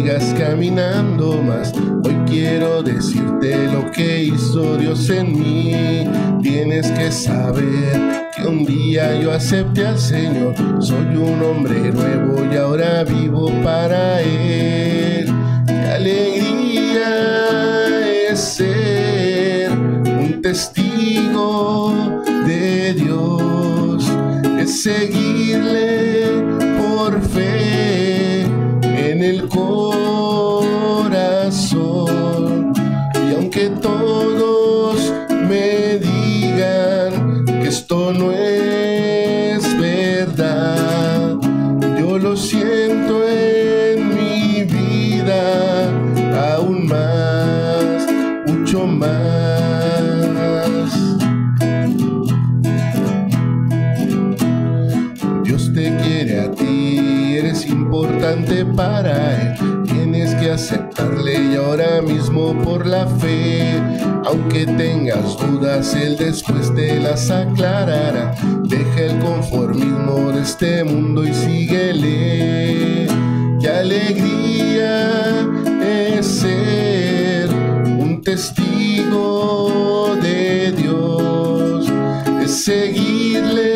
sigas caminando más. Hoy quiero decirte lo que hizo Dios en mí. Tienes que saber que un día yo acepté al Señor. Soy un hombre nuevo y ahora vivo para Él. Qué alegría es ser un testigo de Dios, es seguirle por fe en el corazón. Y aunque todos me digan que esto no es verdad, yo lo siento en mi vida aún más, mucho más. Dios te quiere a ti, eres importante para Él. Tienes que aceptarle y ahora mismo por la fe. Aunque tengas dudas, Él después te las aclarará. Deja el conformismo de este mundo y síguele. Qué alegría es ser un testigo de Dios, es seguirle